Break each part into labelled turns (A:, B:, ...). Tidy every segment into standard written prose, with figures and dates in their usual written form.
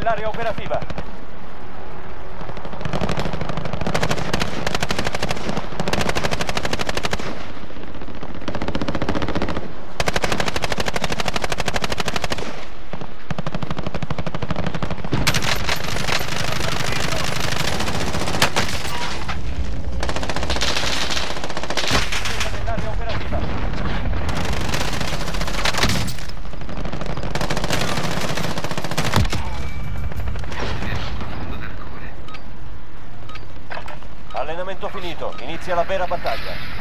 A: nell'area operativa. Allenamento finito, inizia la vera battaglia.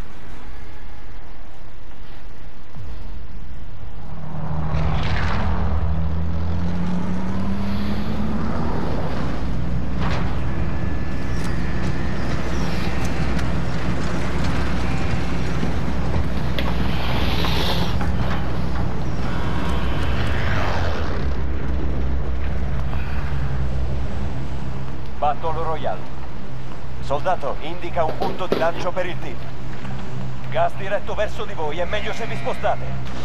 A: Battle Royale. Soldato, indica un punto di lancio per il team. Gas diretto verso di voi, è meglio se vi spostate.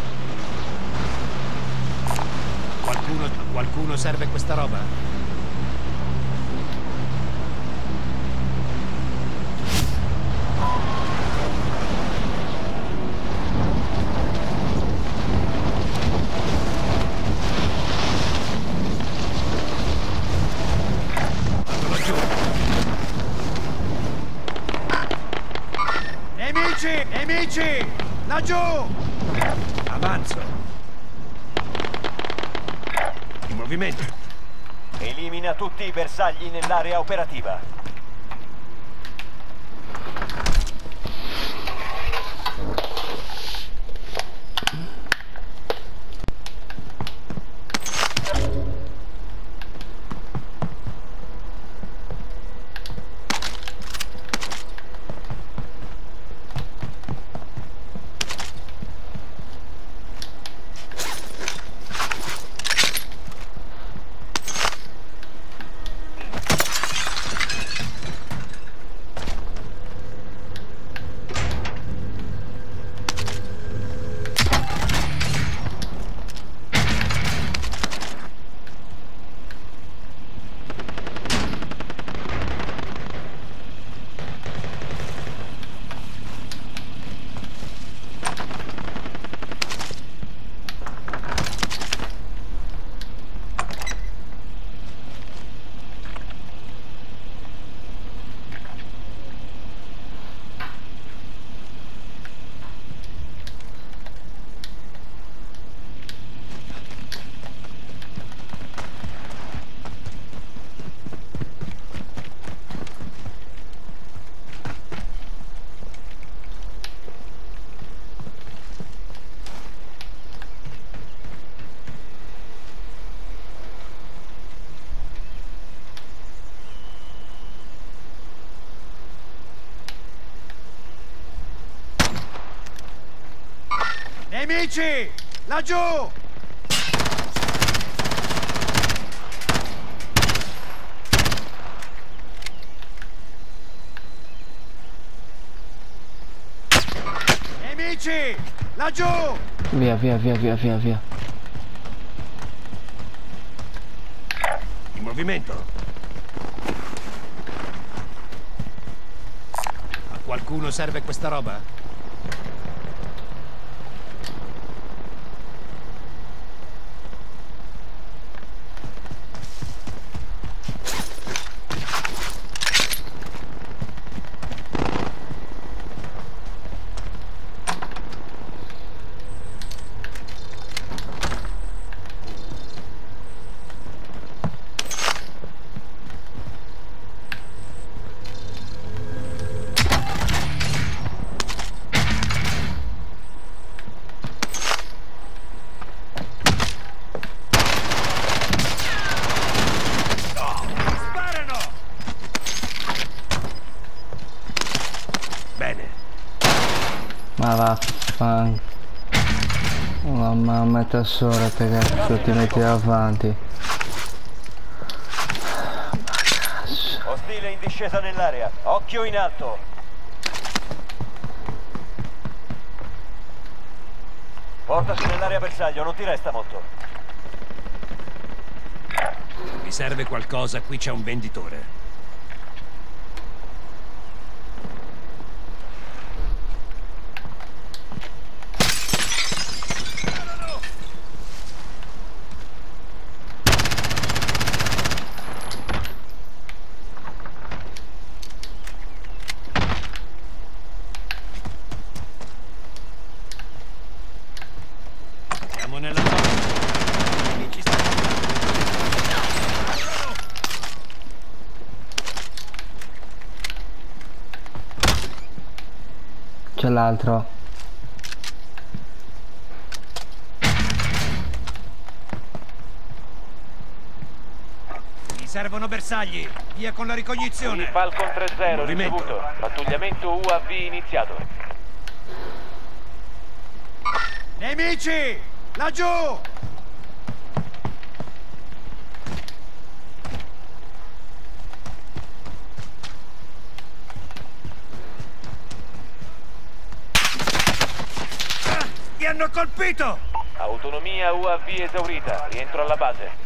B: Qualcuno serve questa roba? Nemici! Laggiù! Avanzo! In movimento!
A: Elimina tutti i bersagli nell'area operativa.
B: Nemici! Laggiù! Nemici! Laggiù!
C: Via.
B: In movimento! A qualcuno serve questa roba?
C: Ma vaffanculo. Mamma metà sola che cazzo ti metti davanti.
A: Ostile in discesa nell'area. Occhio in alto. Portati nell'area bersaglio, non ti resta molto.
B: Vi serve qualcosa, qui c'è un venditore. Siamo nella zona. Amici
C: C'è l'altro.
B: Mi servono bersagli. Via con la ricognizione.
A: Falcon 3-0
B: Movimento.
A: ricevuto. Pattugliamento UAV iniziato.
B: Nemici! Laggiù! Mi hanno colpito!
A: Autonomia UAV esaurita. Rientro alla base.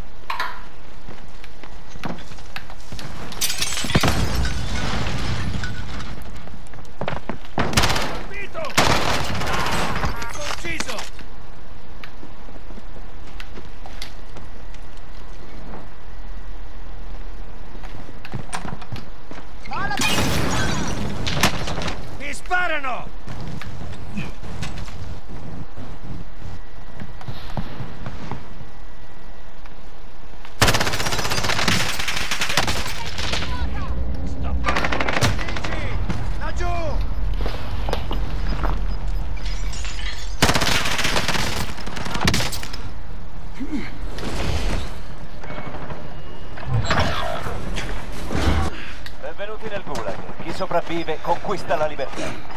B: Colpito! Ucciso! Mi sparano! Laggiù!
A: Benvenuti nel Gulag. Chi sopravvive conquista la libertà.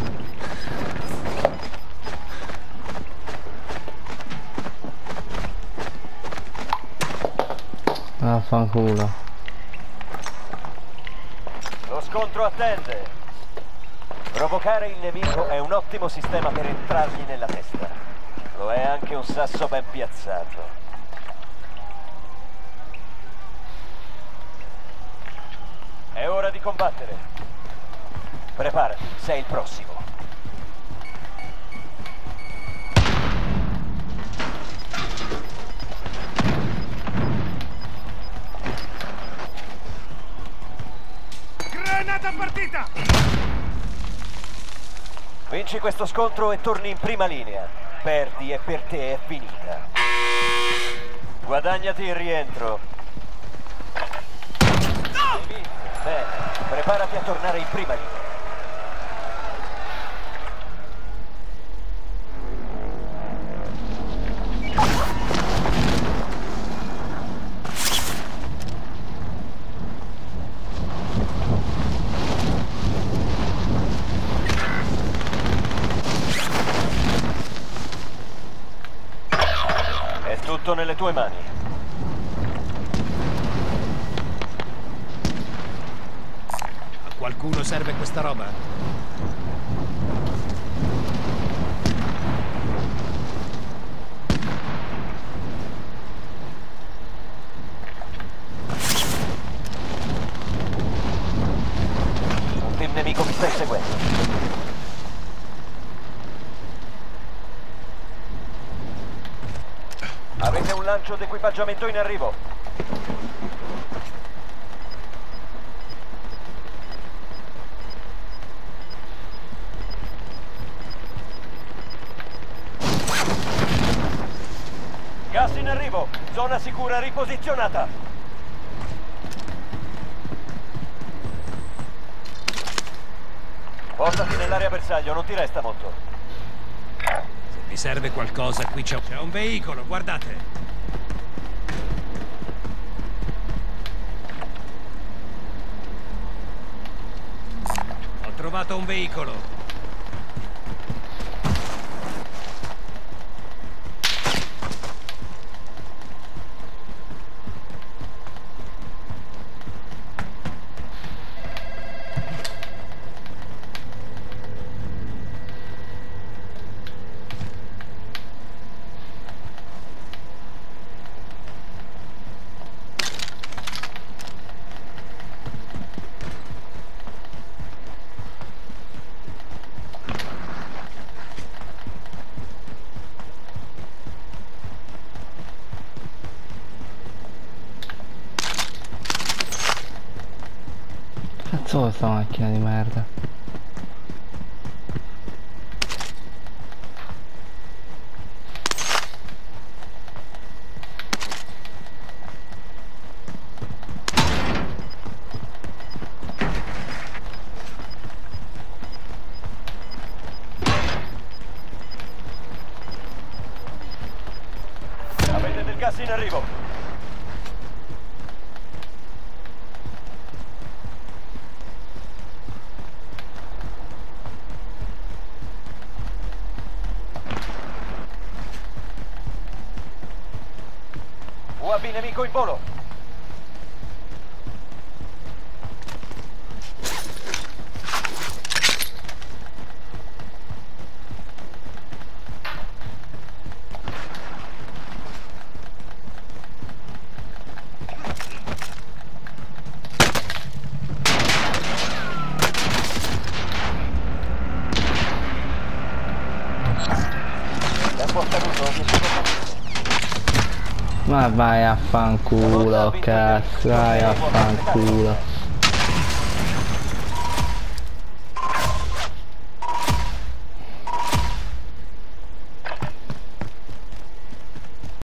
C: Vaffanculo.
A: Lo scontro attende. Provocare il nemico è un ottimo sistema per entrargli nella testa. Lo è anche un sasso ben piazzato. È ora di combattere. Preparati, sei il prossimo.
B: Granata partita!
A: Vinci questo scontro e torni in prima linea. Perdi e per te è finita. Guadagnati il rientro. Hai vinto. Bene, preparati a tornare in prima linea. È tutto nelle tue mani.
B: A qualcuno serve questa roba?
A: Un team nemico mi sta inseguendo. Avete un lancio d'equipaggiamento in arrivo. Gas in arrivo. Zona sicura riposizionata. Portati nell'area bersaglio, non ti resta molto.
B: Se vi serve qualcosa, qui c'è un veicolo, guardate! Ho trovato un veicolo.
C: cazzo vuoi sta macchina di merda?
A: Avete del gas in arrivo. UAV nemico in volo. Tempo scaduto, 10 secondi.
C: Ma vai a fanculo, cazzo, vai a fanculo.